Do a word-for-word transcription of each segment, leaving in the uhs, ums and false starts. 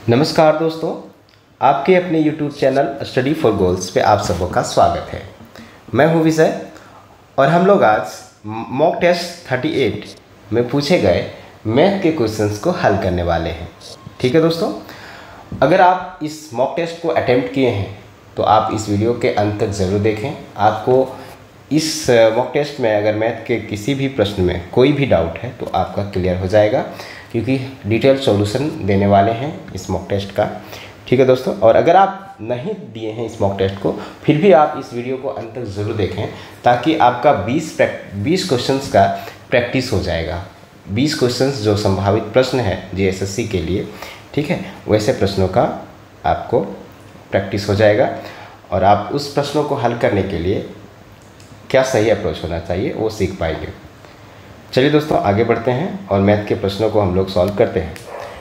नमस्कार दोस्तों, आपके अपने YouTube channel study for goals पे आप सबों का स्वागत है। मैं हूं विजय और हम लोग आज मॉक टेस्ट अड़तीस में पूछे गए मैथ के क्वेश्चंस को हल करने वाले हैं। ठीक है दोस्तों, अगर आप इस मॉक टेस्ट को अटेम्प्ट किए हैं तो आप इस वीडियो के अंत तक ज़रूर देखें। आपको इस मॉक टेस्ट में अगर मैथ के किसी भी प्रश्न में कोई भी डाउट है तो आपका क्लियर हो जाएगा, क्योंकि डिटेल सॉल्यूशन देने वाले हैं इस मॉक टेस्ट का। ठीक है दोस्तों, और अगर आप नहीं दिए हैं इस मॉक टेस्ट को फिर भी आप इस वीडियो को अंत तक ज़रूर देखें, ताकि आपका बीस बीस क्वेश्चंस का प्रैक्टिस हो जाएगा। बीस क्वेश्चंस जो संभावित प्रश्न है जेएसएससी के लिए, ठीक है, वैसे प्रश्नों का आपको प्रैक्टिस हो जाएगा और आप उस प्रश्नों को हल करने के लिए क्या सही अप्रोच होना चाहिए वो सीख पाएंगे। चलिए दोस्तों, आगे बढ़ते हैं और मैथ के प्रश्नों को हम लोग सॉल्व करते हैं।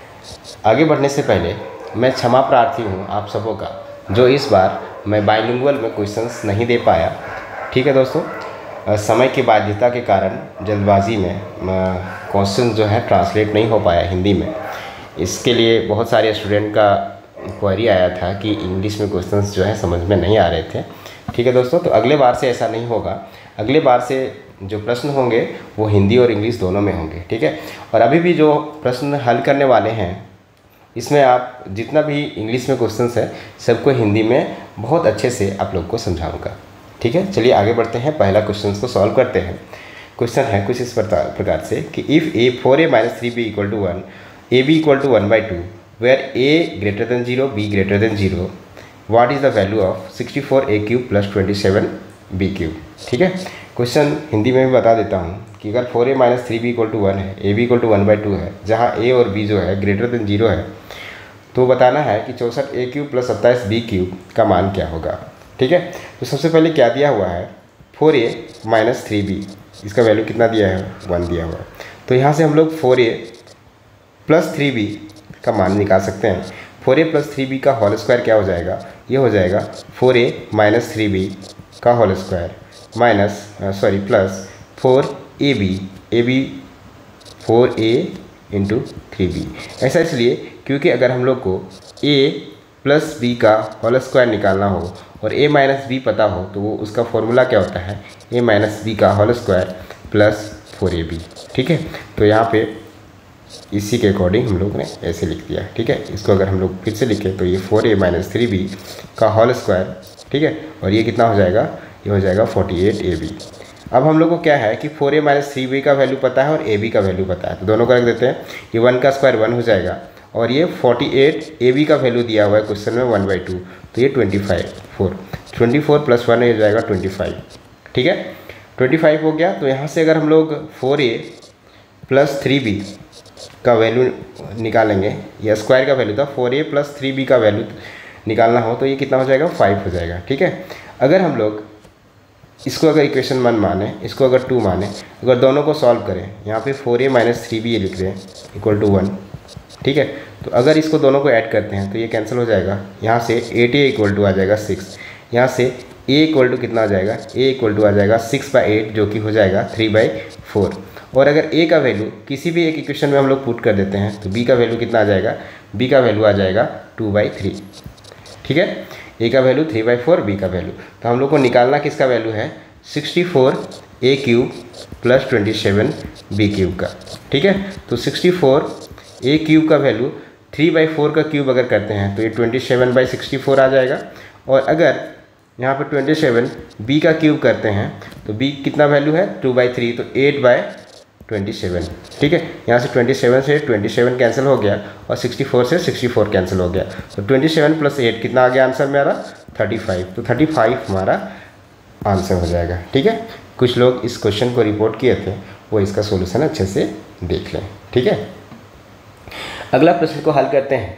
आगे बढ़ने से पहले मैं क्षमा प्रार्थी हूँ आप सबों का, जो इस बार मैं बाइलिंगुअल में क्वेश्चंस नहीं दे पाया। ठीक है दोस्तों, समय की बाध्यता के कारण जल्दबाजी में क्वेश्चन जो है ट्रांसलेट नहीं हो पाया हिंदी में। इसके लिए बहुत सारे स्टूडेंट का क्वेरी आया था कि इंग्लिश में क्वेश्चंस जो है समझ में नहीं आ रहे थे। ठीक है दोस्तों, तो अगले बार से ऐसा नहीं होगा। अगले बार से जो प्रश्न होंगे वो हिंदी और इंग्लिश दोनों में होंगे। ठीक है, और अभी भी जो प्रश्न हल करने वाले हैं इसमें आप जितना भी इंग्लिश में क्वेश्चंस है सबको हिंदी में बहुत अच्छे से आप लोग को समझाऊंगा। ठीक है, चलिए आगे बढ़ते हैं, पहला क्वेश्चन को सॉल्व करते हैं। क्वेश्चन है कुछ इस प्रकार से कि if a four a minus three b equal to one, a b equal to one by two, where a greater than zero, b greater than zero, what is the value of sixty four a cube plus twenty seven b cube. ठीक है, question Hindi में भी बता देता हूँ कि अगर four a minus three b equal to one है, a b equal to one by two है, जहाँ ए और बी जो है ग्रेटर देन जीरो है, तो बताना है कि चौंसठ ए क्यूब प्लस सत्ताईस बी क्यूब का मान क्या होगा। ठीक है, तो सबसे पहले क्या दिया हुआ है, four a minus three b, इसका वैल्यू कितना दिया है, वन दिया हुआ है। तो यहाँ से हम लोग four a plus three b का मान निकाल सकते हैं। Four a plus three b का होल स्क्वायर क्या हो जाएगा, ये हो जाएगा four a minus three b का whole square minus sorry plus four a B, A b four a into three b. ऐसा इसलिए क्योंकि अगर हम लोग को a प्लस बी का होल स्क्वायर निकालना हो और a माइनस बी पता हो तो वो उसका फॉर्मूला क्या होता है, a माइनस बी का whole square plus four a b. ठीक है, तो यहाँ पे इसी के अकॉर्डिंग हम लोग ने ऐसे लिख दिया। ठीक है, इसको अगर हम लोग फिर से लिखें तो ये four a minus three b का होल स्क्वायर, ठीक है, और ये कितना हो जाएगा, ये हो जाएगा फोर्टी एट ए बी। अब हम लोग को क्या है कि four a minus three b का वैल्यू पता है और ए बी का वैल्यू पता है, तो दोनों को रख देते हैं। ये वन का स्क्वायर वन हो जाएगा और ये फोर्टी एट ए बी का वैल्यू दिया हुआ है क्वेश्चन में वन बाई टू, तो ये twenty five four twenty four plus one हो जाएगा ट्वेंटी फाइव। ठीक है, ट्वेंटी फाइव हो गया। तो यहाँ से अगर हम लोग four a plus three b का वैल्यू निकालेंगे, या स्क्वायर का वैल्यू था, four a plus three b का वैल्यू निकालना हो तो ये कितना हो जाएगा, फाइव हो जाएगा। ठीक है, अगर हम लोग इसको अगर इक्वेशन वन माने, इसको अगर टू माने, अगर दोनों को सॉल्व करें, यहाँ पे four a minus three b ये लिख रहे हैं इक्वल टू वन। ठीक है, तो अगर इसको दोनों को ऐड करते हैं तो ये कैंसिल हो जाएगा। यहाँ से एट ए इक्वल टू आ जाएगा सिक्स, यहाँ से ए इक्वल टू कितना आ जाएगा, ए इक्वल टू आ जाएगा सिक्स बाई एट, जो कि हो जाएगा थ्री बाई फोर। और अगर ए का वैल्यू किसी भी एक इक्वेशन में हम लोग पुट कर देते हैं तो बी का वैल्यू कितना आ जाएगा, बी का वैल्यू आ जाएगा टू बाई थ्री। ठीक है, ए का value three by four, b का वैल्यू, तो हम लोग को निकालना किसका वैल्यू है, sixty four a cube plus twenty seven b cube का। ठीक है, तो सिक्सटी फोर ए क्यूब का वैल्यू थ्री बाई फोर का क्यूब अगर करते हैं तो ये twenty seven by sixty four आ जाएगा। और अगर यहाँ पर ट्वेंटी सेवन बी का क्यूब करते हैं तो बी कितना वैल्यू है, टू बाई थ्री, तो एट बाई ट्वेंटी सेवन। ठीक है, यहाँ से ट्वेंटी सेवन से ट्वेंटी सेवन कैंसिल हो गया और सिक्सटी फोर से सिक्सटी फोर कैंसिल हो गया, तो ट्वेंटी सेवन प्लस एट कितना आ गया आंसर मेरा, थर्टी फाइव। तो थर्टी फाइव हमारा आंसर हो जाएगा। ठीक है, कुछ लोग इस क्वेश्चन को रिपोर्ट किए थे, वो इसका सॉल्यूशन अच्छे से देख लें। ठीक है, अगला प्रश्न को हल करते हैं।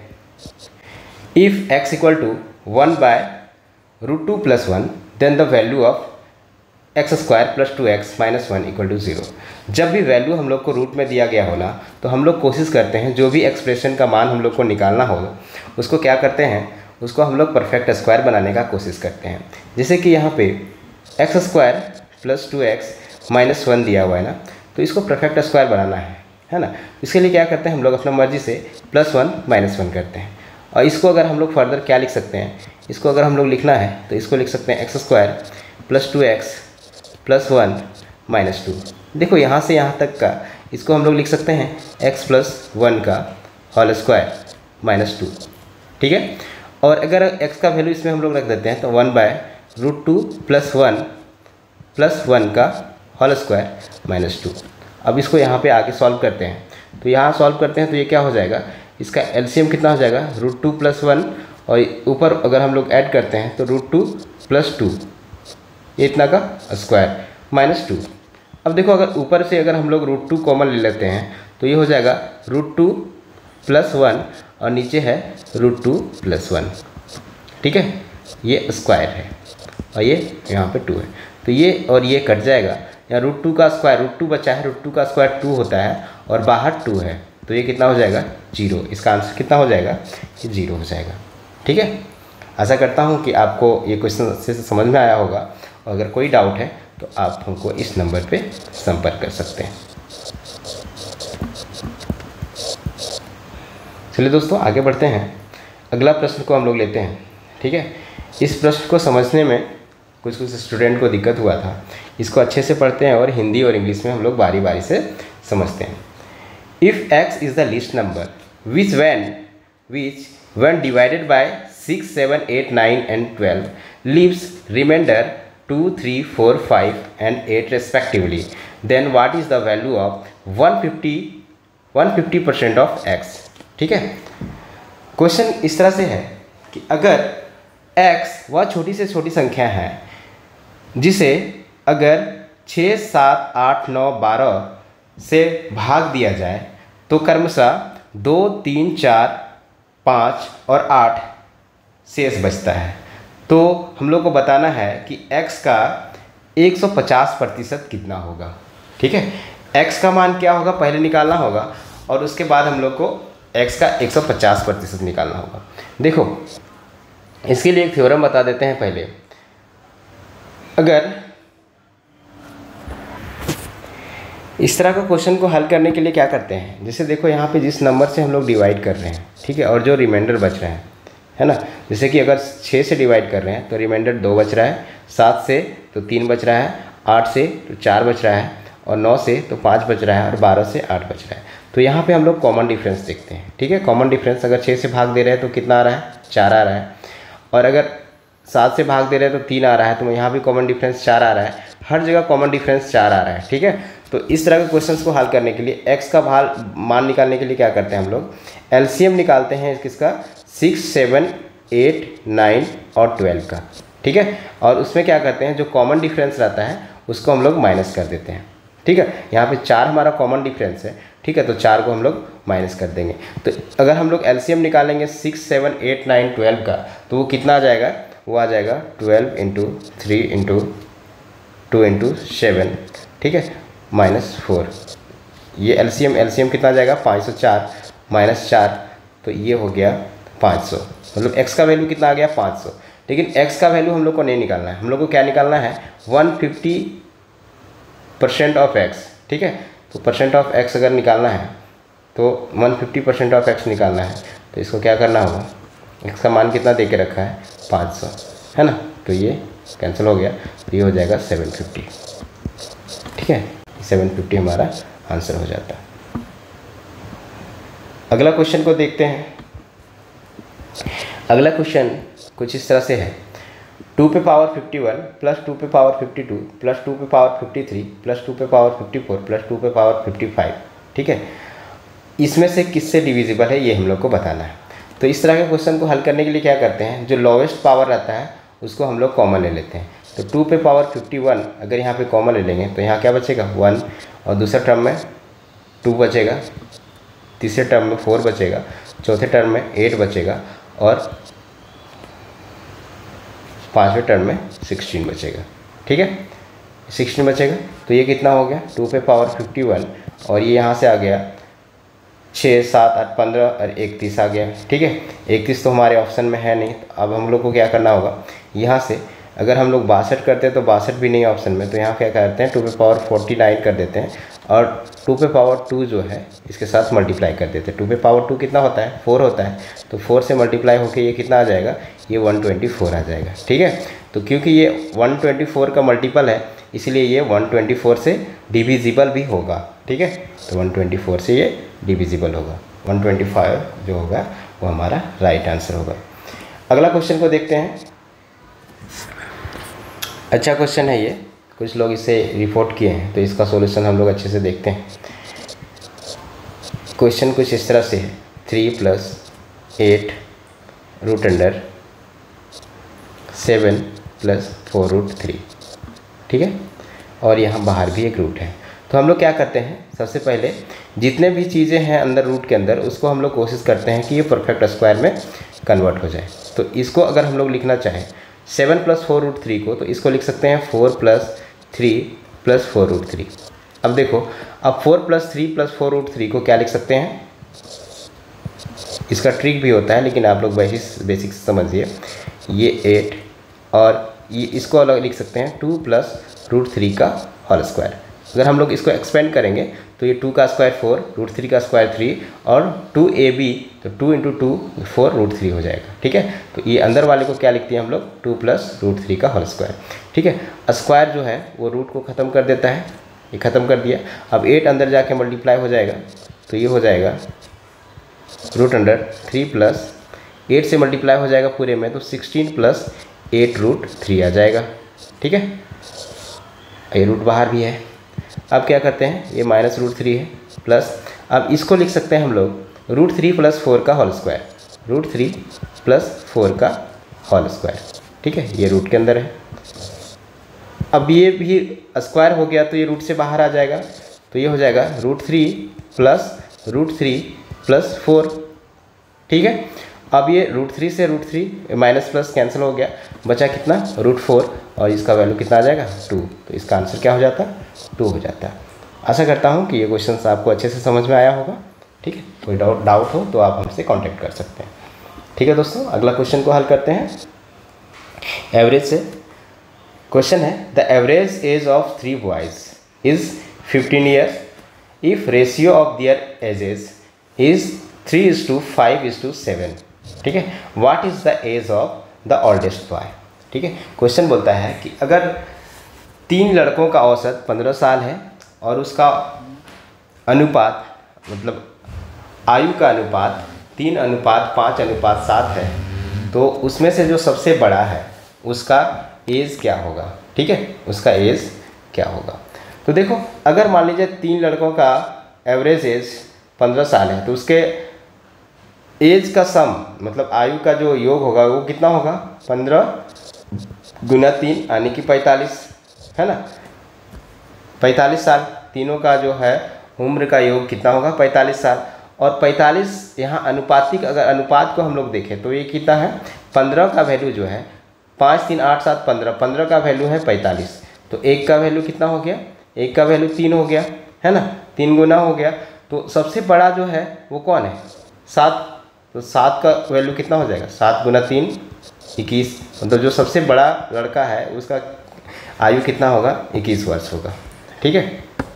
If x equal to one by root two plus one, then the value of x square plus two x minus one equal to zero. जब भी वैल्यू हम लोग को रूट में दिया गया हो ना, तो हम लोग कोशिश करते हैं जो भी एक्सप्रेशन का मान हम लोग को निकालना हो उसको क्या करते हैं, उसको हम लोग परफेक्ट स्क्वायर बनाने का कोशिश करते हैं। जैसे कि यहाँ पे x square plus two x minus one दिया हुआ है ना, तो इसको परफेक्ट स्क्वायर बनाना है, है ना। इसके लिए क्या करते हैं हम लोग अपना मर्जी से प्लस वन माइनस वन करते हैं। और इसको अगर हम लोग फर्दर क्या लिख सकते हैं, इसको अगर हम लोग लिखना है तो इसको लिख सकते हैं x square plus two x plus one minus two. देखो यहाँ से यहाँ तक का इसको हम लोग लिख सकते हैं एक्स प्लस वन का होल स्क्वायर माइनस टू, ठीक है। और अगर x का वैल्यू इसमें हम लोग रख देते हैं तो one by root two plus one plus one का होल स्क्वायर माइनस टू। अब इसको यहाँ पे आके सॉल्व करते हैं, तो यहाँ सॉल्व करते हैं तो ये क्या हो जाएगा, इसका एलसीएम कितना हो जाएगा रूट टू प्लस वन, और ऊपर अगर हम लोग ऐड करते हैं तो रूट टू प्लस टू, ये इतना का स्क्वायर माइनस टू। अब देखो अगर ऊपर से अगर हम लोग रूट टू कॉमन ले लेते हैं तो ये हो जाएगा रूट टू प्लस वन और नीचे है रूट टू प्लस वन, ठीक है, ये स्क्वायर है और ये यहाँ पे टू है, तो ये और ये कट जाएगा। यहाँ रूट टू का स्क्वायर रूट टू बचा है, रूट टू का स्क्वायर टू होता है और बाहर टू है, तो ये कितना हो जाएगा जीरो। इसका आंसर कितना हो जाएगा, ये जीरो हो जाएगा, ठीक है। आशा करता हूँ कि आपको ये क्वेश्चन अच्छे से समझ में आया होगा, और अगर कोई डाउट है तो आप हमको इस नंबर पे संपर्क कर सकते हैं। चलिए दोस्तों आगे बढ़ते हैं, अगला प्रश्न को हम लोग लेते हैं, ठीक है। इस प्रश्न को समझने में कुछ कुछ स्टूडेंट को दिक्कत हुआ था, इसको अच्छे से पढ़ते हैं और हिंदी और इंग्लिश में हम लोग बारी बारी से समझते हैं। If x is the least number which when which when divided by six seven eight nine and twelve leaves remainder two three four five and eight respectively, then what is the value of one fifty one fifty percent of x, ठीक है। Question इस तरह से है कि अगर x वह छोटी से छोटी संख्या है जिसे अगर छः सात आठ नौ बारह से भाग दिया जाए तो क्रमशः दो तीन चार पाँच और आठ शेष बचता है, तो हम लोग को बताना है कि x का एक सौ पचास प्रतिशत कितना होगा, ठीक है। x का मान क्या होगा पहले निकालना होगा और उसके बाद हम लोग को x का एक सौ पचास प्रतिशत निकालना होगा। देखो इसके लिए एक थ्योरम बता देते हैं पहले। अगर इस तरह का क्वेश्चन को हल करने के लिए क्या करते हैं, जैसे देखो यहाँ पे जिस नंबर से हम लोग डिवाइड कर रहे हैं, ठीक है, और जो रिमाइंडर बच रहे हैं, है ना, जैसे कि अगर छः से डिवाइड कर रहे हैं तो रिमाइंडर दो बच रहा है, सात से तो तीन बच रहा है, आठ से तो चार बच रहा है, और नौ से तो पाँच बच रहा है, और बारह से आठ बच रहा है। तो यहाँ पे हम लोग कॉमन डिफरेंस देखते हैं, ठीक है। कॉमन डिफरेंस अगर छः से भाग दे रहे हैं तो कितना आ रहा है, चार आ रहा है, और अगर सात से भाग दे रहे हैं तो तीन आ रहा है, तो यहाँ भी कॉमन डिफरेंस चार आ रहा है, हर जगह कॉमन डिफरेंस चार आ रहा है, ठीक है। तो इस तरह के क्वेश्चंस को हल करने के लिए x का भाल मान निकालने के लिए क्या करते हैं हम लोग, एलसीएम निकालते हैं किसका, सिक्स सेवन एट नाइन और ट्वेल्व का, ठीक है। और उसमें क्या करते हैं, जो कॉमन डिफरेंस रहता है उसको हम लोग माइनस कर देते हैं, ठीक है। यहाँ पे चार हमारा कॉमन डिफरेंस है, ठीक है, तो चार को हम लोग माइनस कर देंगे। तो अगर हम लोग एलसीएम निकालेंगे six seven eight nine twelve का, तो वो कितना आ जाएगा, वो आ जाएगा twelve into three into two into seven, ठीक है, माइनस फोर। ये एलसीएम एलसीएम कितना आ जाएगा, पाँच सौ चार माइनस चार, तो ये हो गया पाँच सौ, मतलब x का वैल्यू कितना आ गया, पाँच सौ। लेकिन x का वैल्यू हम लोग को नहीं निकालना है, हम लोग को क्या निकालना है, one fifty percent of x, ठीक है। तो परसेंट ऑफ x अगर निकालना है तो one fifty percent of x निकालना है, तो इसको क्या करना होगा, x का मान कितना दे के रखा है, पाँच सौ, है ना, तो ये कैंसिल हो गया, तो ये हो जाएगा सेवन फिफ्टी, ठीक है, सेवन फिफ्टी हमारा आंसर हो जाता है। अगला क्वेश्चन को देखते हैं। अगला क्वेश्चन कुछ इस तरह से है, टू पे power fifty one plus two पे power fifty two plus two पे power fifty three plus two पे power fifty four plus two पे पावर फिफ्टी फाइव, ठीक है, इसमें से किससे डिविजिबल है ये हम लोग को बताना है। तो इस तरह के क्वेश्चन को हल करने के लिए क्या करते हैं, जो लोवेस्ट पावर रहता है उसको हम लोग कॉमन ले लेते हैं। तो टू पे पावर फिफ्टी वन अगर यहाँ पे कॉमन ले लेंगे तो यहाँ क्या बचेगा, वन, और दूसरे टर्म में टू बचेगा, तीसरे टर्म में फोर बचेगा, चौथे टर्म में एट बचेगा, और पाँचवें टर्म में सिक्सटीन बचेगा, ठीक है, सिक्सटीन बचेगा। तो ये कितना हो गया, टू पे पावर फिफ्टी वन, और ये यहाँ से आ गया छः सात आठ पंद्रह और इकतीस आ गया, ठीक है। इकतीस तो हमारे ऑप्शन में है नहीं, तो अब हम लोग को क्या करना होगा, यहाँ से अगर हम लोग बासठ करते हैं तो बासठ भी नहीं ऑप्शन में, तो यहाँ क्या करते हैं टू पे पावर फोर्टी नाइन कर देते हैं और टू पे पावर टू जो है इसके साथ मल्टीप्लाई कर देते हैं। टू पे पावर टू कितना होता है, फोर होता है, तो फोर से मल्टीप्लाई होकर ये कितना आ जाएगा, ये वन ट्वेंटी फोर आ जाएगा। ठीक है, तो क्योंकि ये वन ट्वेंटी फोर का मल्टीपल है इसलिए ये वन ट्वेंटी फोर से डिविजिबल भी होगा। ठीक है, तो वन ट्वेंटी फोर से ये डिविजिबल होगा, वन ट्वेंटी फाइव जो होगा वो हमारा राइट आंसर होगा। अगला क्वेश्चन को देखते हैं। अच्छा क्वेश्चन है ये, कुछ लोग इसे रिपोर्ट किए हैं, तो इसका सॉल्यूशन हम लोग अच्छे से देखते हैं। क्वेश्चन कुछ इस तरह से है, three plus eight root under seven plus four root three. ठीक है, और यहाँ बाहर भी एक रूट है। तो हम लोग क्या करते हैं, सबसे पहले जितने भी चीज़ें हैं अंदर रूट के अंदर उसको हम लोग कोशिश करते हैं कि ये परफेक्ट स्क्वायर में कन्वर्ट हो जाए। तो इसको अगर हम लोग लिखना चाहें seven plus four root three को, तो इसको लिख सकते हैं four plus three plus four root three. अब देखो, अब four plus three plus four root three को क्या लिख सकते हैं, इसका ट्रिक भी होता है लेकिन आप लोग बेसिक बेसिक समझिए। ये एट और ये इसको अलग लिख सकते हैं टू प्लस रूट थ्री का होल स्क्वायर। अगर हम लोग इसको एक्सपेंड करेंगे तो ये टू का स्क्वायर फोर, रूट थ्री का स्क्वायर थ्री और टू ए बी, तो two into two four root three हो जाएगा। ठीक है, तो ये अंदर वाले को क्या लिखते हैं हम लोग, टू प्लस रूट थ्री का होल स्क्वायर। ठीक है, स्क्वायर जो है वो रूट को ख़त्म कर देता है, ये ख़त्म कर दिया। अब एट अंदर जाके मल्टीप्लाई हो जाएगा तो ये हो जाएगा root under three plus eight से मल्टीप्लाई हो जाएगा पूरे में, तो sixteen plus eight root three आ जाएगा। ठीक है, ये रूट बाहर भी है। अब क्या करते हैं, ये माइनस रूट थ्री है प्लस, अब इसको लिख सकते हैं हम लोग रूट थ्री प्लस फोर का whole square, root three plus four का होल स्क्वायर। ठीक है, ये रूट के अंदर है। अब ये भी स्क्वायर हो गया तो ये रूट से बाहर आ जाएगा, तो ये हो जाएगा root three plus root three plus four. ठीक है, अब ये रूट थ्री से root three minus plus cancel हो गया, बचा कितना, रूट फोर, और इसका वैल्यू कितना आ जाएगा, टू। तो इसका आंसर क्या हो जाता है, टू हो जाता है। आशा करता हूँ कि ये क्वेश्चन आपको अच्छे से समझ में आया होगा। ठीक है, कोई डाउट डाउट हो तो आप हमसे कांटेक्ट कर सकते हैं। ठीक है दोस्तों, अगला क्वेश्चन को हल करते हैं एवरेज से। क्वेश्चन है, the average age of three boys is fifteen years if ratio of their ages is three is to five is to seven. ठीक है, what is the age of the oldest boy. ठीक है, question बोलता है कि अगर तीन लड़कों का औसत पंद्रह साल है और उसका अनुपात मतलब आयु का अनुपात तीन अनुपात पाँच अनुपात सात है, तो उसमें से जो सबसे बड़ा है उसका एज क्या होगा। ठीक है, उसका एज क्या होगा। तो देखो, अगर मान लीजिए तीन लड़कों का एवरेज एज पंद्रह साल है तो उसके एज का सम मतलब आयु का जो योग होगा वो कितना होगा, पंद्रह गुना तीन यानी कि पैंतालीस, है ना। पैंतालीस साल, तीनों का जो है उम्र का योग कितना होगा, पैंतालीस साल। और पैंतालीस यहाँ अनुपातिक, अगर अनुपात को हम लोग देखें तो ये कितना है, पंद्रह का वैल्यू जो है पाँच तीन आठ सात पंद्रह, पंद्रह का वैल्यू है पैंतालीस, तो एक का वैल्यू कितना हो गया, एक का वैल्यू तीन हो गया, है ना, तीन गुना हो गया। तो सबसे बड़ा जो है वो कौन है, सात। तो सात का वैल्यू कितना हो जाएगा, सात गुना तीन इक्कीस, मतलब जो सबसे बड़ा लड़का है उसका आयु कितना होगा, इक्कीस वर्ष होगा। ठीक है,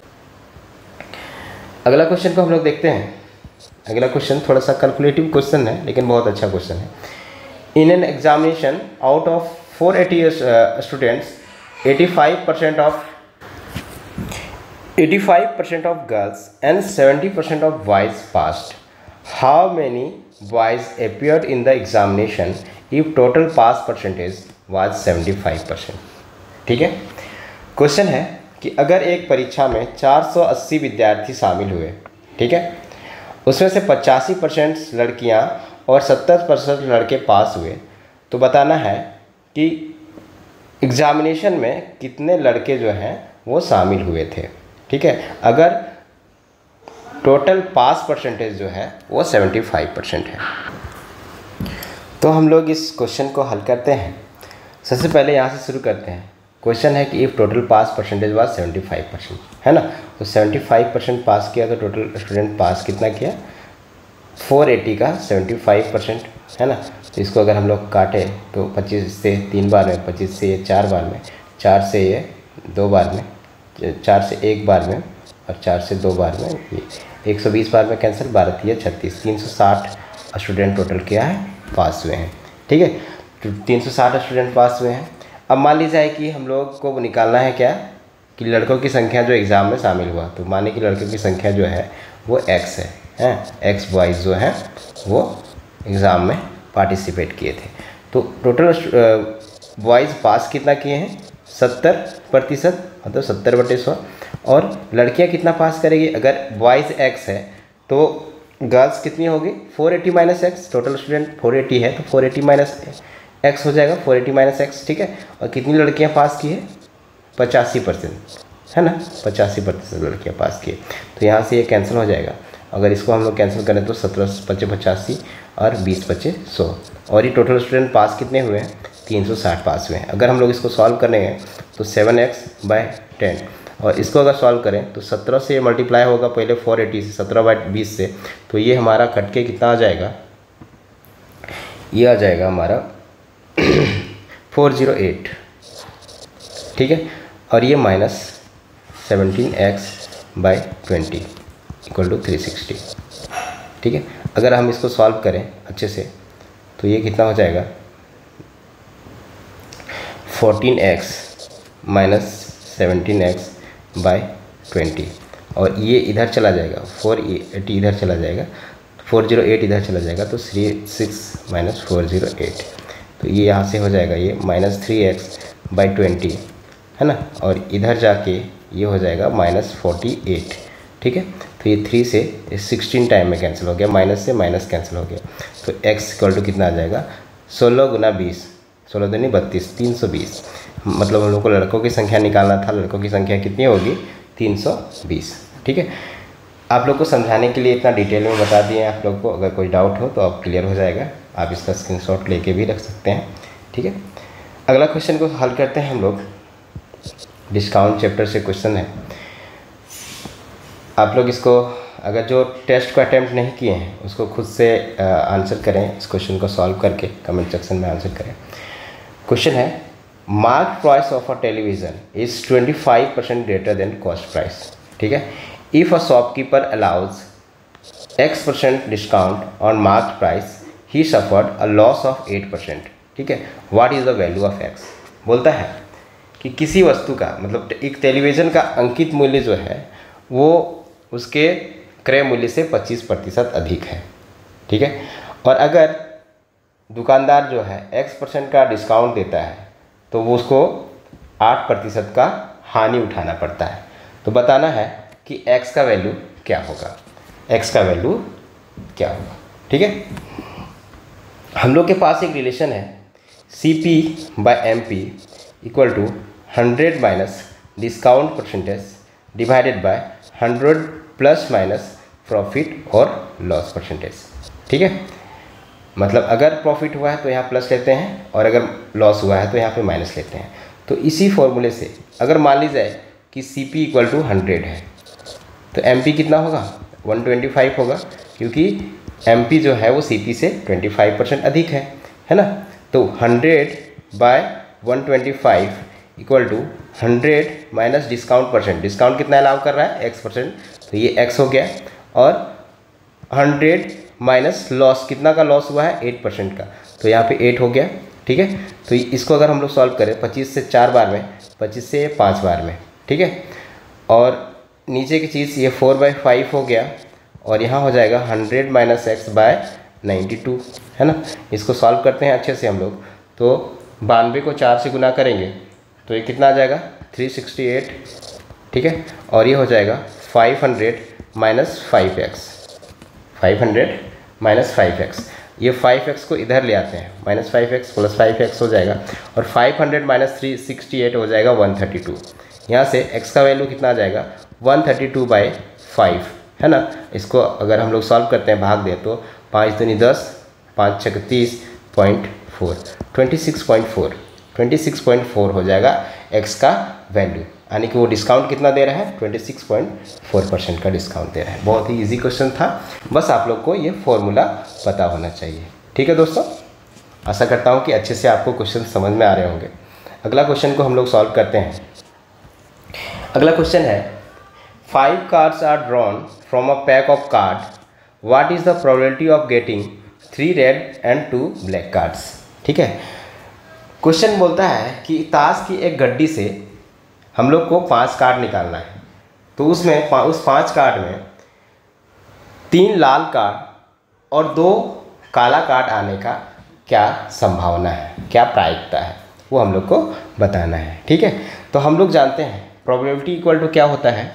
अगला क्वेश्चन को हम लोग देखते हैं। अगला क्वेश्चन थोड़ा सा कैलकुलेटिव क्वेश्चन है लेकिन बहुत अच्छा क्वेश्चन है। In an examination out of four eighty students eighty five percent of eighty-five percent of girls and seventy percent of boys passed. How many boys appeared in the examination if total pass percentage was seventy-five percent? ठीक है, question है कि अगर एक परीक्षा में चार सौ अस्सी विद्यार्थी शामिल हुए, ठीक है, उसमें से पचासी परसेंट लड़कियां और सत्तर परसेंट लड़के पास हुए, तो बताना है कि एग्जामिनेशन में कितने लड़के जो हैं वो शामिल हुए थे। ठीक है, अगर टोटल पास परसेंटेज जो है वो पचहत्तर परसेंट है। तो हम लोग इस क्वेश्चन को हल करते हैं। सबसे पहले यहाँ से शुरू करते हैं। क्वेश्चन है कि if total pass percentage was पचहत्तर परसेंट, है ना, तो पचहत्तर परसेंट पास किया तो टोटल स्टूडेंट पास कितना किया, फोर एटी का सेवेंटी फाइव परसेंट है ना। तो इसको अगर हम लोग काटें तो पच्चीस से तीन बार में, पच्चीस से ये चार बार में, चार से ये दो बार में, चार से एक बार में और चार से दो बार में, ये एक सौ बीस बार में कैंसिल, बारह तीन छत्तीस, तीन सौ साठ स्टूडेंट टोटल क्या है पास हुए हैं। ठीक है, तो तीन सौ साठ स्टूडेंट पास हुए हैं। अब मान लीजिए कि हम लोग को निकालना है क्या कि लड़कों की संख्या जो एग्ज़ाम में शामिल हुआ, तो माने कि लड़कों की संख्या जो है वो एक्स है हैं एक्स बॉयज़ जो हैं वो एग्ज़ाम में पार्टिसिपेट किए थे। तो टोटल बॉयज़ पास कितना किए हैं, सत्तर प्रतिशत, मतलब सत्तर बटे सौ। और लड़कियां कितना पास करेगी, अगर बॉयज़ एक्स है तो गर्ल्स कितनी होगी, four eighty minus x, total student four eighty है तो फोर एटी माइनस एक्स हो जाएगा, फोर एटी माइनस एक्स। ठीक है, और कितनी लड़कियां पास की है, पचासी परसेंट है ना, पचासी प्रतिशत लड़कियाँ पास किए। तो यहाँ से ये कैंसिल हो जाएगा। अगर इसको हम लोग कैंसिल करें तो सत्रह पच्चे पचासी और बीस पच्चे सौ, और ये टोटल स्टूडेंट पास कितने हुए हैं, तीन सौ साठ पास हुए हैं। अगर हम लोग इसको सॉल्व करेंगे तो सेवन एक्स बाई टेन, और इसको अगर सॉल्व करें तो सत्रह से मल्टीप्लाई होगा पहले फोर एटी से, सत्रह बाई बीस से, तो ये हमारा कट के कितना आ जाएगा, ये आ जाएगा हमारा फोर ज़ीरो एट। ठीक है, और ये minus seventeen x by twenty equal to three sixty. ठीक है, अगर हम इसको सॉल्व करें अच्छे से तो ये कितना हो जाएगा, fourteen x minus seventeen x by twenty, और ये इधर चला जाएगा, फोर एटी इधर चला जाएगा, फोर ज़ीरो एट इधर चला जाएगा, तो three six minus four zero eight, तो ये यहाँ से हो जाएगा ये minus three x by twenty है ना, और इधर जाके ये हो जाएगा माइनस फोर्टी एट। ठीक है, तो ये थ्री से सिक्सटीन टाइम में कैंसिल हो गया, माइनस से माइनस कैंसिल हो गया, तो x इक्वल टू कितना आ जाएगा, सोलह गुना बीस, सोलह दूनी बत्तीस, तीन सौ बीस। मतलब हम लोग को लड़कों की संख्या निकालना था, लड़कों की संख्या कितनी होगी, तीन सौ बीस। ठीक है, आप लोग को समझाने के लिए इतना डिटेल में बता दिए हैं। आप लोग को अगर कोई डाउट हो तो आप क्लियर हो जाएगा, आप इसका स्क्रीनशॉट लेके भी रख सकते हैं। ठीक है, अगला क्वेश्चन को हल करते हैं हम लोग। डिस्काउंट चैप्टर से क्वेश्चन है। आप लोग इसको अगर जो टेस्ट को अटैम्प्ट नहीं किए हैं उसको खुद से आंसर करें, इस क्वेश्चन को सॉल्व करके कमेंट सेक्शन में आंसर करें। क्वेश्चन है, market price of a television is twenty five percent greater than cost price. ठीक है, if a shopkeeper allows x percent discount on market price, he suffered a loss of eight percent. ठीक है, what is the value of x. बोलता है कि किसी वस्तु का, मतलब एक टेलीविज़न का अंकित मूल्य जो है वो उसके क्रय मूल्य से पच्चीस प्रतिशत अधिक है। ठीक है, और अगर दुकानदार जो है एक्स परसेंट का डिस्काउंट देता है तो वो उसको आठ प्रतिशत का हानि उठाना पड़ता है। तो बताना है कि एक्स का वैल्यू क्या होगा, एक्स का वैल्यू क्या होगा। ठीक है, हम लोग के पास एक रिलेशन है, C P by M P equal to hundred minus discount percentage divided by hundred plus minus profit और लॉस परसेंटेज। ठीक है, मतलब अगर प्रॉफिट हुआ है तो यहाँ प्लस लेते हैं और अगर लॉस हुआ है तो यहाँ पे माइनस लेते हैं। तो इसी फॉर्मूले से अगर मान ली जाए कि C P equal to hundred है तो एम पी कितना होगा, वन ट्वेंटी फाइव होगा, क्योंकि एम पी जो है वो सी पी से ट्वेंटी फाइव परसेंट अधिक है, है ना। तो hundred by one twenty five equal to hundred minus discount percent, discount कितना अलाउ कर रहा है, एक्स परसेंट, तो ये एक्स हो गया, और हंड्रेड माइनस लॉस, कितना का लॉस हुआ है, एट परसेंट का, तो यहाँ पे एट हो गया। ठीक है, तो इसको अगर हम लोग सॉल्व करें पच्चीस से चार बार में, पच्चीस से पाँच बार में, ठीक है, और नीचे की चीज़ ये फोर बाई फाइव हो गया, और यहाँ हो जाएगा hundred minus x by ninety two, है ना। इसको सॉल्व करते हैं अच्छे से हम लोग, तो बानवे को चार से गुना करेंगे तो ये कितना आ जाएगा, थ्री सिक्सटी एट। ठीक है, और ये हो जाएगा five hundred minus five x, five hundred minus five x, ये फाइव एक्स को इधर ले आते हैं, minus five x plus five x हो जाएगा, और five hundred minus three sixty eight हो जाएगा वन थर्टी टू। यहाँ से x का वैल्यू कितना आ जाएगा, one thirty two by five, है ना। इसको अगर हम लोग सॉल्व करते हैं, भाग दें, तो पाँच दूनी दस, पाँच छः तीस point four, twenty six point four, twenty six point four हो जाएगा x का वैल्यू। यानी कि वो डिस्काउंट कितना दे रहा है, twenty six point four percent का डिस्काउंट दे रहा है। बहुत ही इजी क्वेश्चन था, बस आप लोग को ये फॉर्मूला पता होना चाहिए। ठीक है दोस्तों, आशा करता हूँ कि अच्छे से आपको क्वेश्चन समझ में आ रहे होंगे। अगला क्वेश्चन को हम लोग सॉल्व करते हैं। अगला क्वेश्चन है, five cards are drawn from a pack of card, what is the probability of getting three red and two black cards. ठीक है, क्वेश्चन बोलता है कि ताश की एक गड्डी से हम लोग को पांच कार्ड निकालना है, तो उसमें उस पांच कार्ड में तीन लाल कार्ड और दो काला कार्ड आने का क्या संभावना है, क्या प्रायिकता है, वो हम लोग को बताना है। ठीक है, तो हम लोग जानते हैं प्रोबेबिलिटी इक्वल टू क्या होता है,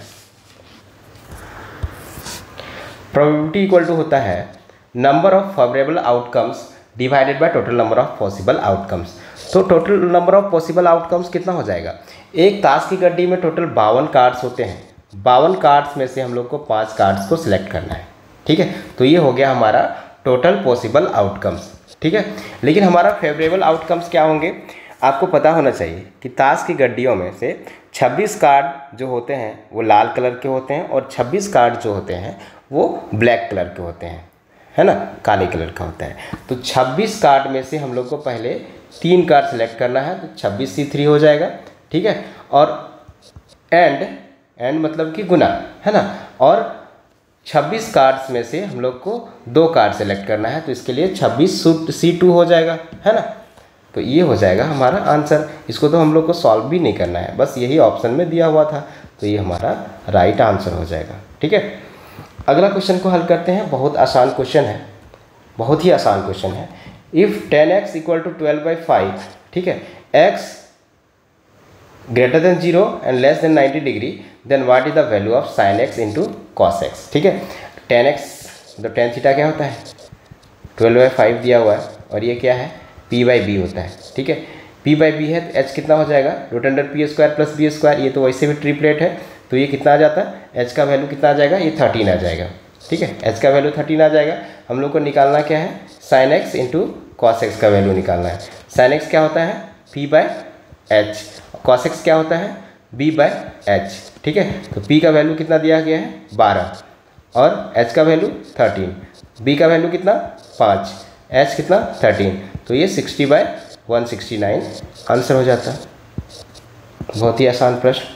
प्रोबेबिलिटी इक्वल टू होता है number of favourable outcomes divided by total number of possible outcomes. तो total number of possible outcomes कितना हो जाएगा, एक ताश की गड्डी में टोटल बावन कार्ड्स होते हैं, बावन कार्ड्स में से हम लोग को पाँच कार्ड्स को सिलेक्ट करना है। ठीक है, तो ये हो गया हमारा टोटल पॉसिबल आउटकम्स। ठीक है, लेकिन हमारा फेवरेबल आउटकम्स क्या होंगे, आपको पता होना चाहिए कि ताश की गड्डियों में से छब्बीस कार्ड जो होते हैं वो लाल कलर के होते हैं और छब्बीस कार्ड जो होते हैं वो ब्लैक कलर के होते हैं, है ना, काले कलर का होता है। तो छब्बीस कार्ड में से हम लोग को पहले तीन कार्ड सेलेक्ट करना है, तो छब्बीस सी थ्री हो जाएगा। ठीक है, और एंड एंड मतलब कि गुना, है ना, और छब्बीस कार्ड्स में से हम लोग को दो कार्ड सेलेक्ट करना है, तो इसके लिए छब्बीस सी टू हो जाएगा, है ना। तो ये हो जाएगा हमारा आंसर। इसको तो हम लोग को सॉल्व भी नहीं करना है, बस यही ऑप्शन में दिया हुआ था, तो ये हमारा राइट आंसर हो जाएगा। ठीक है, अगला क्वेश्चन को हल करते हैं। बहुत आसान क्वेश्चन है, बहुत ही आसान क्वेश्चन है। If ten x equal to twelve by five, ठीक है, x greater than zero and less than ninety degree, then what is the value of sine x into cos x. ठीक है, टेन एक्स मतलब ten theta क्या होता है, twelve by five दिया हुआ है, और ये क्या है, पी बाई बी होता है। ठीक है, पी बाई बी है तो एच कितना हो जाएगा, root under p square plus b square, ये तो वैसे भी ट्रिपलेट है, तो ये कितना आ जाता है, एच का वैल्यू कितना आ जाएगा, ये थर्टीन आ जाएगा। ठीक है, एच का वैल्यू थर्टीन आ जाएगा। हम लोग को निकालना क्या है, sine x into cos x का वैल्यू निकालना है। साइन एक्स क्या होता है, p by h, cos x क्या होता है, बी बाई एच। ठीक है, तो पी का वैल्यू कितना दिया गया है, बारह, और एच का वैल्यू थर्टीन, बी का वैल्यू कितना, पाँच, एच कितना, थर्टीन, तो ये sixty by one sixty nine answer हो जाता है। बहुत ही आसान प्रश्न।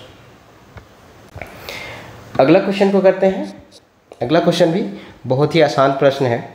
अगला क्वेश्चन को करते हैं। अगला क्वेश्चन भी बहुत ही आसान प्रश्न है।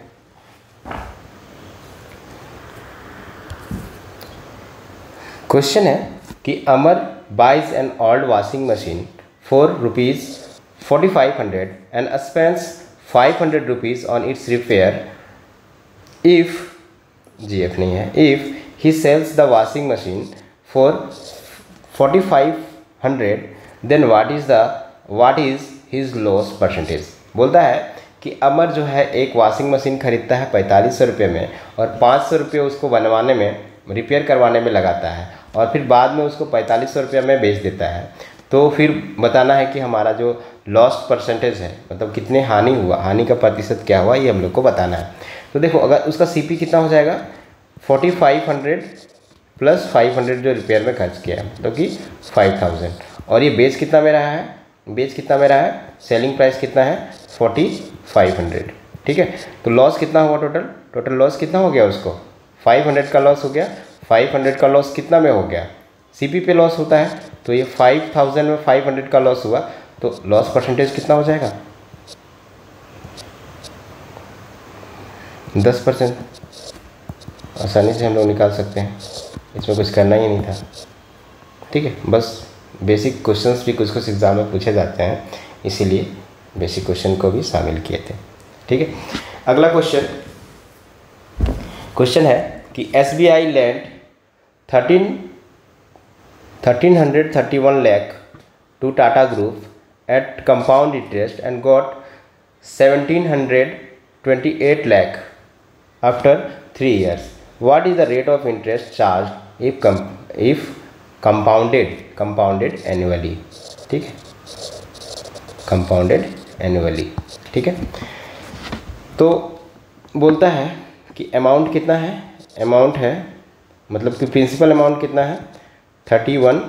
क्वेश्चन है कि Amar buys an old washing machine for rupees forty five hundred and spends five hundred rupees on its repair. If जी एफ नहीं है, if he sells the washing machine for forty five hundred then what is the what is his loss percentage. बोलता है कि अमर जो है एक वॉशिंग मशीन खरीदता है पैंतालीस सौ रुपये में, और पाँच सौ रुपये उसको बनवाने में, रिपेयर करवाने में लगाता है, और फिर बाद में उसको पैंतालीस सौ रुपये में बेच देता है। तो फिर बताना है कि हमारा जो लॉस परसेंटेज है, मतलब कितने हानि हुआ, हानि का प्रतिशत क्या हुआ, ये हम लोग को बताना है। तो देखो, अगर उसका सीपी कितना हो जाएगा, forty five hundred plus five hundred जो रिपेयर में खर्च किया है, मतलब कि फाइव थाउजेंड, और ये बेच कितना में रहा है, बेच कितना में रहा है, सेलिंग प्राइस कितना है, फोर्टी फाइव हंड्रेड। ठीक है, तो लॉस कितना हुआ, टोटल टोटल लॉस कितना हो गया उसको, फाइव हंड्रेड का लॉस हो गया। फाइव हंड्रेड का लॉस कितना में हो गया, सीपी पे लॉस होता है, तो ये फाइव थाउजेंड में फाइव हंड्रेड का लॉस हुआ, तो लॉस परसेंटेज कितना हो जाएगा, दस परसेंट। आसानी से हम लोग निकाल सकते हैं, इसमें कुछ करना ही नहीं था। ठीक है, बस बेसिक क्वेश्चंस भी कुछ कुछ एग्ज़ाम में पूछे जाते हैं, इसीलिए बेसिक क्वेश्चन को भी शामिल किए थे। ठीक है, अगला क्वेश्चन क्वेश्चन है कि S B I lend thirteen thirteen hundred thirty one lakh to Tata group at compound interest and got seventeen hundred twenty eight lakh after three years. What is the rate of interest charge if come if compounded compounded annually. ठीक है, compounded annually. ठीक है, तो बोलता है कि amount कितना है, अमाउंट है मतलब कि प्रिंसिपल अमाउंट कितना है, thirty one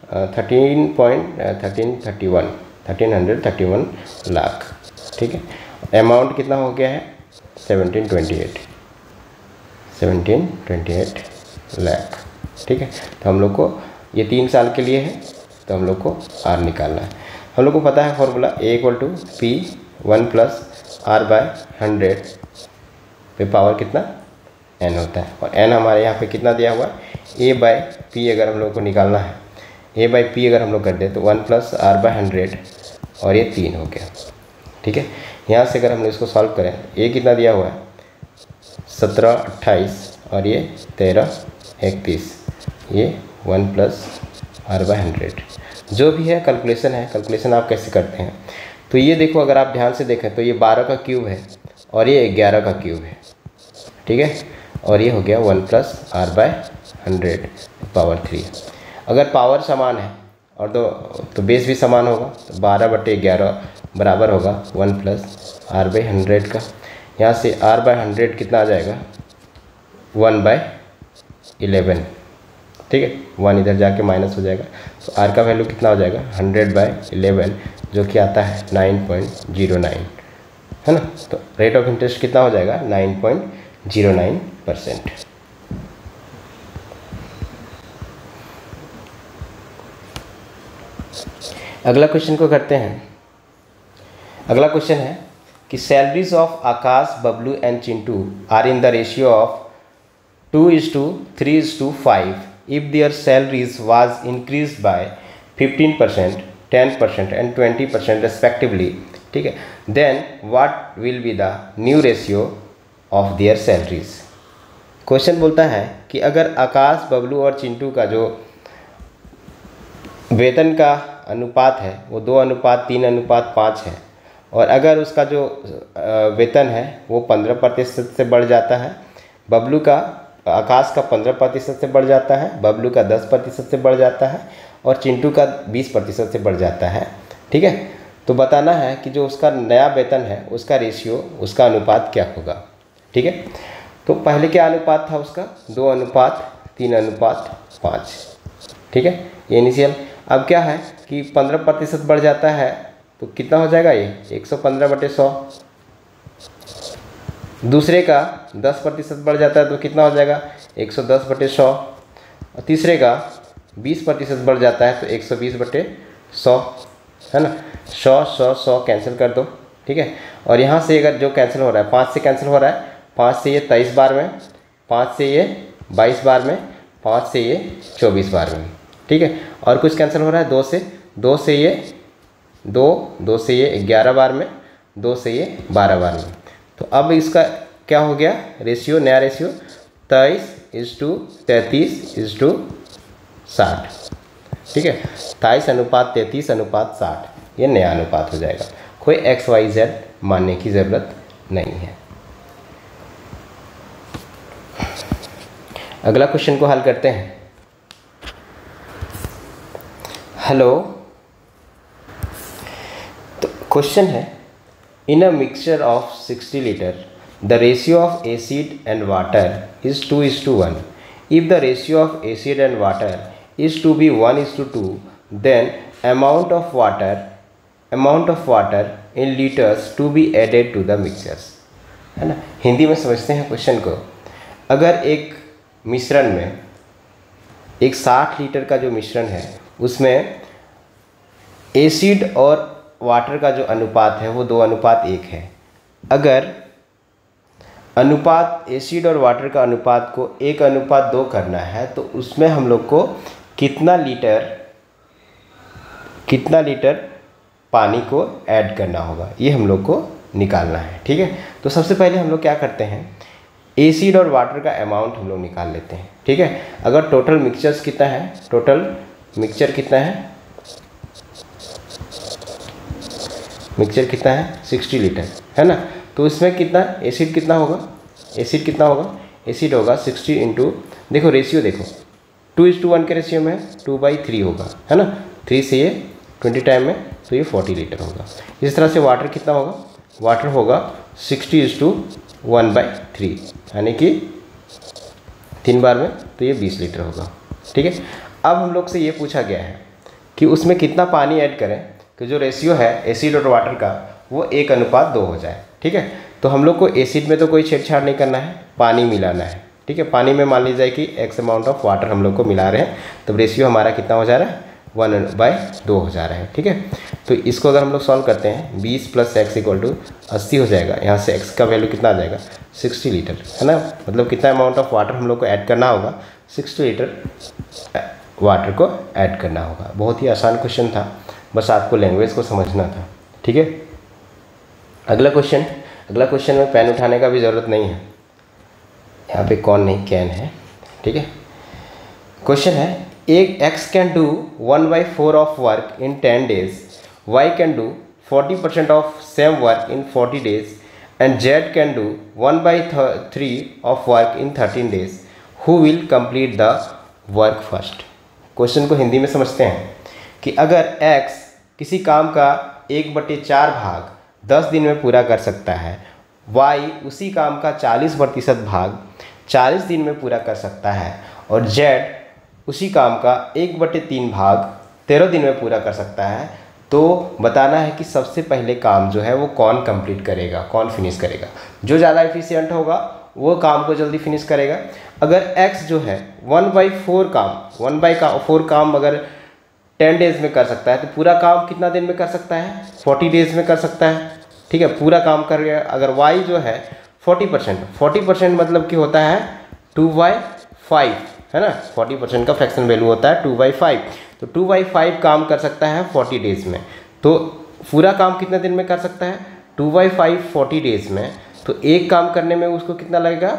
thirteen point thirteen thirty one thirteen hundred thirty one lakh, ठीक है। अमाउंट कितना हो गया है, seventeen twenty eight seventeen twenty eight lakh, ठीक है। तो हम लोग को ये तीन साल के लिए है, तो हम लोग को आर निकालना है। हम लोग को पता है formula a equal to p one plus r by hundred पे पावर कितना एन होता है, और एन हमारे यहाँ पे कितना दिया हुआ है, ए बाय पी अगर हम लोग को निकालना है, ए बाई पी अगर हम लोग कर दें तो one plus r by hundred और ये तीन हो गया, ठीक है। यहाँ से अगर हम लोग इसको सॉल्व करें, ए कितना दिया हुआ है सत्रह अट्ठाईस और ये तेरह इकतीस, ये one plus r by hundred जो भी है कैलकुलेशन है। कैलकुलेशन आप कैसे करते हैं, तो ये देखो अगर आप ध्यान से देखें तो ये बारह का क्यूब है और ये ग्यारह का क्यूब है, ठीक है। और ये हो गया one plus r by hundred power three. अगर पावर समान है और दो तो बेस भी समान होगा, तो बारह बटे ग्यारह बराबर होगा one plus r by hundred का। यहाँ से आर बाय हंड्रेड कितना आ जाएगा, वन बाय इलेवन, ठीक है। वन इधर जाके माइनस हो जाएगा, तो आर का वैल्यू कितना हो जाएगा हंड्रेड बाय इलेवन, जो कि आता है नाइन पॉइंट ज़ीरो नाइन, है ना। तो रेट ऑफ इंटरेस्ट कितना हो जाएगा, nine point zero nine percent. अगला क्वेश्चन को करते हैं। अगला क्वेश्चन है कि salaries of Akash, Bablu and Chintu are in the ratio of two is to three is to five if their salaries was increased by fifteen percent, ten percent and twenty percent respectively, ठीक है, then what will be the new ratio of their salaries। Question बोलता है कि अगर आकाश, बबलू और चिंटू का जो वेतन का अनुपात है वो दो अनुपात तीन अनुपात पाँच है, और अगर उसका जो वेतन है वो पंद्रह प्रतिशत से बढ़ जाता है, बबलू का आकाश का पंद्रह प्रतिशत से बढ़ जाता है, बबलू का दस प्रतिशत से बढ़ जाता है और चिंटू का बीस प्रतिशत से बढ़ जाता है, ठीक है। तो बताना है कि जो उसका नया वेतन है उसका रेशियो, उसका अनुपात क्या होगा, ठीक है। तो पहले क्या अनुपात था उसका, दो अनुपात तीन अनुपात पाँच, ठीक है, ये इनिशियल। अब क्या है कि पंद्रह प्रतिशत बढ़ जाता है तो कितना हो जाएगा, ये एक सौ पंद्रह बटे सौ। दूसरे का दस प्रतिशत बढ़ जाता है तो कितना हो जाएगा, एक सौ दस बटे सौ। और तीसरे का बीस प्रतिशत बढ़ जाता है तो एक सौ बीस बटे सौ, है ना। सौ सौ सौ कैंसिल कर दो, ठीक है। और यहाँ से अगर जो कैंसिल हो रहा है, पाँच से कैंसिल हो रहा है, पाँच से ये तेईस बार में, पाँच से ये बाईस बार में, पाँच से ये चौबीस बार में, ठीक है। और कुछ कैंसिल हो रहा है, दो से दो से ये दो दो से ये ग्यारह बार में, दो से ये बारह बार में। तो अब इसका क्या हो गया रेशियो, नया रेशियो तेईस इज टू तैंतीस इज टू साठ, ठीक है। तेईस अनुपात तैंतीस अनुपात साठ, ये नया अनुपात हो जाएगा। कोई एक्स वाई जेड मानने की ज़रूरत नहीं है। अगला क्वेश्चन को हल करते हैं। हेलो, तो क्वेश्चन है in a mixture of sixty litre the ratio of acid and water is two is to one. If the ratio of acid and water is to be one is to two, then amount of water amount of water in liters to be added to the mixtures, है ना। हिंदी में समझते हैं question को। अगर एक मिश्रण में एक साठ लीटर का जो मिश्रण है उसमें एसिड और वाटर का जो अनुपात है वो दो अनुपात एक है। अगर अनुपात एसिड और वाटर का अनुपात को एक अनुपात दो करना है तो उसमें हम लोग को कितना लीटर कितना लीटर पानी को ऐड करना होगा, ये हम लोग को निकालना है, ठीक है। तो सबसे पहले हम लोग क्या करते हैं, एसिड और वाटर का अमाउंट हम लोग निकाल लेते हैं, ठीक है। अगर टोटल मिक्सचर्स कितना है, टोटल मिक्सचर कितना है, मिक्सचर कितना है सिक्सटी लीटर, है ना। तो इसमें कितना एसिड कितना होगा, एसिड कितना होगा, एसिड होगा सिक्सटी इंटू, देखो रेशियो देखो टू इज टू वन के रेशियो में टू बाई थ्री होगा, है ना। थ्री से ये ट्वेंटी टाइम में तो ये फोर्टी लीटर होगा। इस तरह से वाटर कितना होगा, वाटर होगा sixty is to one by three, यानी कि तीन बार में तो ये बीस लीटर होगा, ठीक है। अब हम लोग से ये पूछा गया है कि उसमें कितना पानी ऐड करें कि जो रेशियो है एसिड और वाटर का वो एक अनुपात दो हो जाए। ठीक है, तो हम लोग को एसिड में तो कोई छेड़छाड़ नहीं करना है, पानी मिलाना है। ठीक है, पानी में मान लीजिए कि एक्स अमाउंट ऑफ वाटर हम लोग को मिला रहे हैं, तो रेशियो हमारा कितना हो जा रहा है, वन बाई दो हो जा रहा है। ठीक है, तो इसको अगर हम लोग सॉल्व करते हैं बीस प्लस एक्स इक्वल टू अस्सी हो जाएगा। यहाँ से एक्स का वैल्यू कितना आ जाएगा, सिक्सटी लीटर, है ना। मतलब कितना अमाउंट ऑफ वाटर हम लोग को ऐड करना होगा, सिक्सटी लीटर वाटर को ऐड करना होगा। बहुत ही आसान क्वेश्चन था, बस आपको लैंग्वेज को समझना था। ठीक है, अगला क्वेश्चन अगला क्वेश्चन में पेन उठाने का भी ज़रूरत नहीं है, यहाँ पे कौन नहीं कैन है। ठीक है, क्वेश्चन है एक x can do one by four of work in ten days, y can do forty percent of same work in forty days and z can do one by three of work in thirteen days. Who will complete the work first. Question को हिंदी में समझते हैं कि अगर x किसी काम का एक बटे चार भाग दस दिन में पूरा कर सकता है, y उसी काम का चालीस प्रतिशत भाग चालीस दिन में पूरा कर सकता है और z उसी काम का एक बटे तीन भाग तेरह दिन में पूरा कर सकता है, तो बताना है कि सबसे पहले काम जो है वो कौन कंप्लीट करेगा, कौन फिनिश करेगा। जो ज़्यादा एफिशिएंट होगा वो काम को जल्दी फिनिश करेगा। अगर x जो है वन बाई फोर काम वन बाई का फोर काम अगर टेन डेज में कर सकता है, तो पूरा काम कितना दिन में कर सकता है, फोर्टी डेज में कर सकता है। ठीक है, पूरा काम कर गया। अगर y जो है फोर्टी परसेंट फोर्टी परसेंट मतलब कि होता है टू बाई फाइव, है ना। फोर्टी परसेंट का फ्रैक्शन वैल्यू होता है टू बाई फाइव, तो टू बाई फाइव काम कर सकता है फोर्टी डेज में। तो पूरा काम कितने दिन में कर सकता है, two by five forty days में। तो एक काम करने में उसको कितना लगेगा,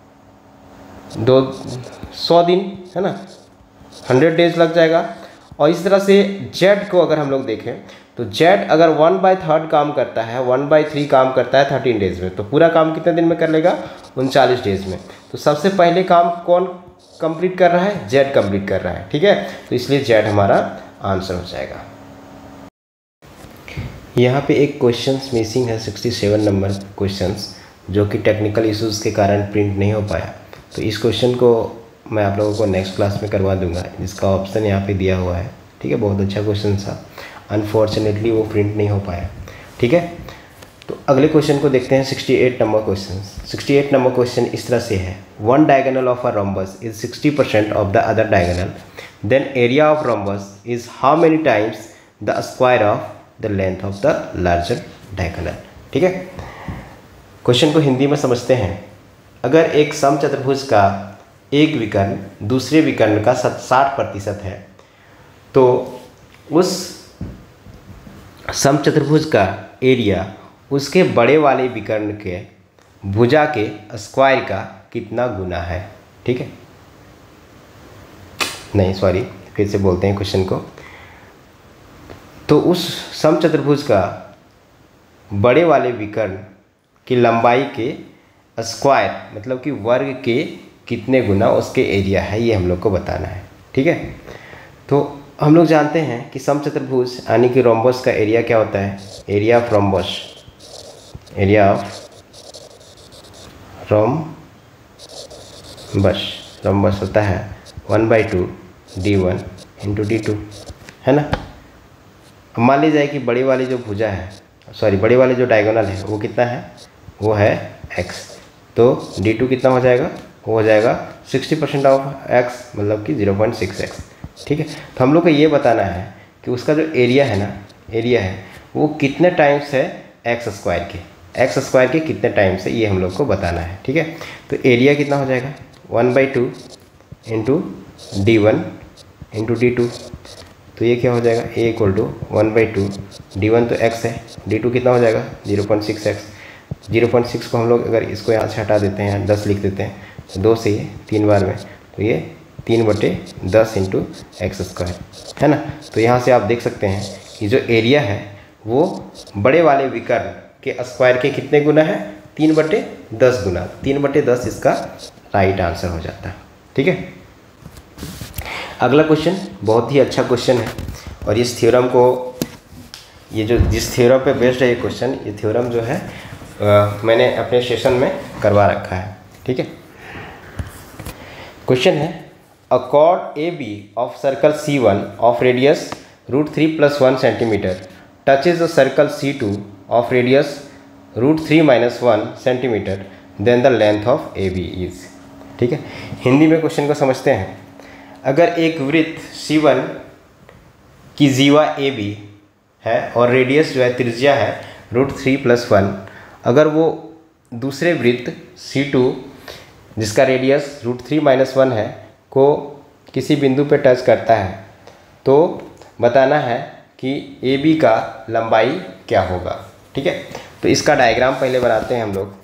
दो सौ दिन, है ना, हंड्रेड डेज लग जाएगा। और इस तरह से जेड को अगर हम लोग देखें तो जेड अगर वन बाई थर्ड काम करता है, वन बाई थ्री काम करता है थर्टीन डेज में, तो पूरा काम कितने दिन में कर लेगा, उनचालीस डेज में। तो सबसे पहले काम कौन कंप्लीट कर रहा है, जेड कंप्लीट कर रहा है। ठीक है, तो इसलिए जेड हमारा आंसर हो जाएगा। यहाँ पे एक क्वेश्चंस मिसिंग है, सिक्सटी सेवन नंबर क्वेश्चंस, जो कि टेक्निकल इश्यूज़ के कारण प्रिंट नहीं हो पाया। तो इस क्वेश्चन को मैं आप लोगों को नेक्स्ट क्लास में करवा दूंगा, जिसका ऑप्शन यहाँ पे दिया हुआ है। ठीक है, बहुत अच्छा क्वेश्चन था, अनफॉर्चुनेटली वो प्रिंट नहीं हो पाया। ठीक है, तो अगले क्वेश्चन को देखते हैं, sixty eight number question. Sixty eight number question इस तरह से है, one diagonal of a rhombus is sixty percent of the other diagonal, then area of rhombus is how many times the square of the length of the larger diagonal. ठीक है, question को हिंदी में समझते हैं। अगर एक समचतुर्भुज का एक विकर्ण दूसरे विकर्ण का साठ प्रतिशत है, तो उस समचतुर्भुज का एरिया उसके बड़े वाले विकर्ण के भुजा के स्क्वायर का कितना गुना है। ठीक है, नहीं सॉरी फिर से बोलते हैं क्वेश्चन को। तो उस समचतुर्भुज का बड़े वाले विकर्ण की लंबाई के स्क्वायर मतलब कि वर्ग के कितने गुना उसके एरिया है, ये हम लोग को बताना है। ठीक है, तो हम लोग जानते हैं कि समचतुर्भुज यानी कि रोम्बस का एरिया क्या होता है, area of rhombus area of rhombus rhombus होता है one by two D one into D two, है ना। मान ली जाए कि बड़ी वाली जो भुजा है, सॉरी बड़ी वाली जो डायगोनल है वो कितना है, वो है x, तो डी टू कितना हो जाएगा, वो हो जाएगा सिक्सटी परसेंट ऑफ x मतलब कि ज़ीरो पॉइंट सिक्स एक्स। ठीक है, तो हम लोग को ये बताना है कि उसका जो एरिया है ना, एरिया है वो कितने टाइम्स है एक्स स्क्वायर के, एक्स स्क्वायर के कितने टाइम्स है, ये हम लोग को बताना है। ठीक है, तो एरिया कितना हो जाएगा, one by two into D one into D two, तो ये क्या हो जाएगा, A equal to one by two, D one तो एक्स है, डी टू कितना हो जाएगा zero point six X. Zero point six को हम लोग अगर इसको यहाँ से हटा देते हैं, दस लिख देते हैं, तो दो से ये तीन बार में, तो ये तीन बटे दस इंटू एक्स स्क्वायर, है ना। तो यहाँ से आप देख सकते हैं कि जो एरिया है वो बड़े वाले विकर्ण के स्क्वायर के कितने गुना है, तीन बटे दस गुना, तीन बटे दस इसका राइट आंसर हो जाता है। ठीक है, अगला क्वेश्चन बहुत ही अच्छा क्वेश्चन है, और इस थ्योरम को, ये जो जिस थ्योरम पे बेस्ड है ये क्वेश्चन, ये थ्योरम जो है आ, मैंने अपने सेशन में करवा रखा है। ठीक है, क्वेश्चन है, a chord A B of circle C one of radius root three plus one centimetre touches the circle C two of radius root three minus one centimetre then the length of A B is. ठीक है, हिंदी में question को समझते हैं। अगर एक वृत्त सी one की जीवा ए बी है और रेडियस जो है त्रिज्या है रूट थ्री प्लस वन, अगर वो दूसरे वृत्त सी टू जिसका radius root three minus one है को किसी बिंदु पे टच करता है तो बताना है कि ए बी का लंबाई क्या होगा। ठीक है, तो इसका डायग्राम पहले बनाते हैं हम लोग।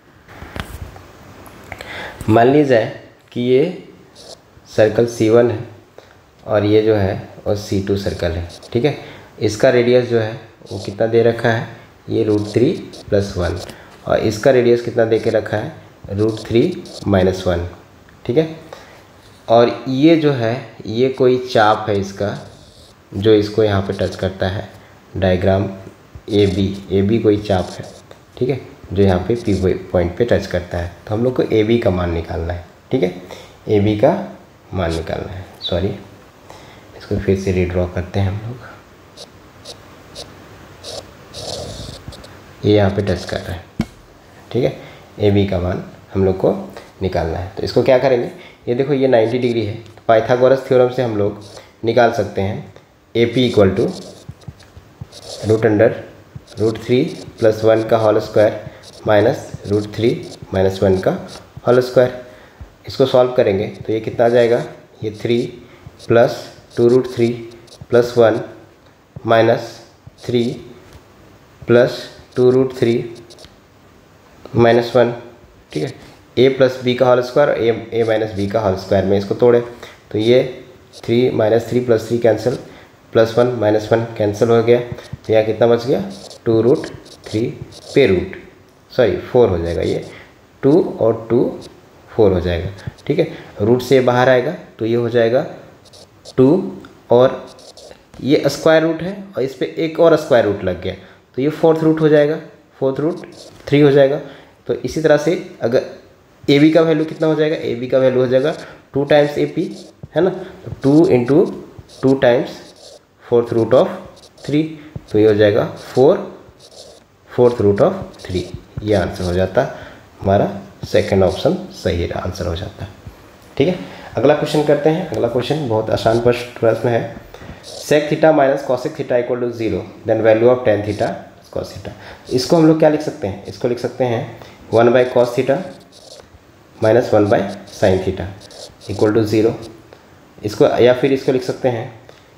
मान लीजिए कि ये सर्कल सी वन है और ये जो है और सी टू सर्कल है। ठीक है, इसका रेडियस जो है वो कितना दे रखा है, ये रूट थ्री प्लस वन, और इसका रेडियस कितना दे के रखा है रूट थ्री माइनस वन। ठीक है, और ये जो है ये कोई चाप है इसका जो इसको यहाँ पे टच करता है। Diagram A B, A B कोई चाप है। ठीक है, जो यहाँ पे पी पॉइंट पे टच करता है, तो हम लोग को ए बी का मान निकालना है। ठीक है, ए बी का मान निकालना है। सॉरी, इसको फिर से रीड्रॉ करते हैं हम लोग। ये यहाँ पे टच कर रहा है। ठीक है, ए बी का मान हम लोग को निकालना है। तो इसको क्या करेंगे, ये देखो ये नाइन्टी डिग्री है, तो पाइथागोरस थ्योरम से हम लोग निकाल सकते हैं A P equal to root under root three plus one का whole square minus root three minus one का होल स्क्वायर। इसको सॉल्व करेंगे तो ये कितना आ जाएगा, ये three plus two root three plus one minus three plus two root three minus one. ठीक है, ए प्लस बी का whole square, A A minus B का होल स्क्वायर में इसको तोड़े तो ये three minus three plus three cancel, plus one minus one cancel हो गया, तो यहाँ कितना बच गया टू रूट थ्री पे रूट सॉरी फोर हो जाएगा। ये टू और टू फोर हो जाएगा। ठीक है, रूट से बाहर आएगा तो ये हो जाएगा टू, और ये स्क्वायर रूट है और इस पर एक और स्क्वायर रूट लग गया तो ये फोर्थ रूट हो जाएगा, फोर्थ रूट थ्री हो जाएगा। तो इसी तरह से अगर ए बी का वैल्यू कितना हो जाएगा, ए बी का वैल्यू हो जाएगा टू टाइम्स ए पी, है ना, तो two into two times fourth root of three, तो ये हो जाएगा four fourth root of three. ये आंसर हो जाता हमारा सेकंड ऑप्शन सही आंसर हो जाता है। ठीक है, अगला क्वेश्चन करते हैं। अगला क्वेश्चन बहुत आसान प्रश्न है। Sec theta minus cosec theta equal to zero then value of tan theta cos theta. इसको हम लोग क्या लिख सकते हैं, इसको लिख सकते हैं one by cos theta minus one by sin theta equal to zero. इसको या फिर इसको लिख सकते हैं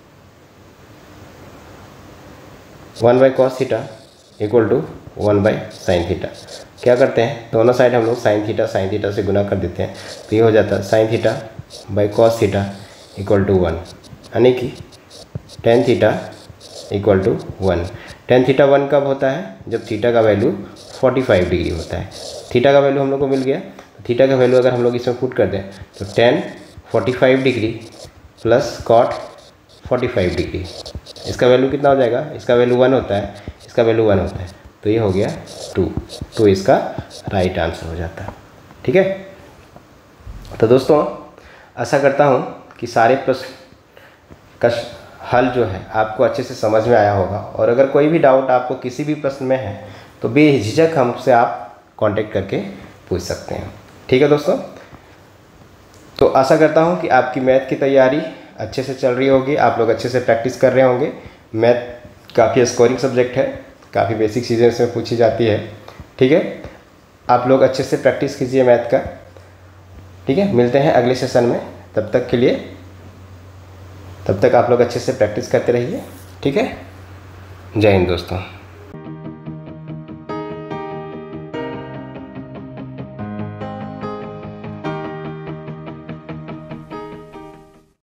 one by cos theta equal to one by sin theta. क्या करते हैं, दोनों साइड हम लोग साइन थीटा साइन थीटा से गुना कर देते हैं, तो ये हो जाता है sin theta by cos theta equal to one, यानी कि tan theta equal to one. Tan theta one कब होता है, जब थीटा का वैल्यू फोर्टी फाइव डिग्री होता है। थीटा का वैल्यू हम लोग को मिल गया, तो थीटा का वैल्यू अगर हम लोग इसमें पुट कर दें तो tan forty five degree plus cot forty five degree, इसका वैल्यू कितना हो जाएगा, इसका वैल्यू वन होता है, इसका वैल्यू वन होता है, तो ये हो गया टू। तो इसका राइट आंसर हो जाता है। ठीक है, तो दोस्तों आशा करता हूँ कि सारे प्रश्न का हल जो है आपको अच्छे से समझ में आया होगा, और अगर कोई भी डाउट आपको किसी भी प्रश्न में है तो बेझिझक हमसे आप कांटेक्ट करके पूछ सकते हैं। ठीक है दोस्तों, तो आशा करता हूँ कि आपकी मैथ की तैयारी अच्छे से चल रही होगी, आप लोग अच्छे से प्रैक्टिस कर रहे होंगे। मैथ काफ़ी स्कोरिंग सब्जेक्ट है, काफ़ी बेसिक चीज़ें इसमें पूछी जाती है। ठीक है, आप लोग अच्छे से प्रैक्टिस कीजिए मैथ का। ठीक है, मिलते हैं अगले सेशन में, तब तक के लिए तब तक आप लोग अच्छे से प्रैक्टिस करते रहिए। ठीक है, जय हिंद दोस्तों।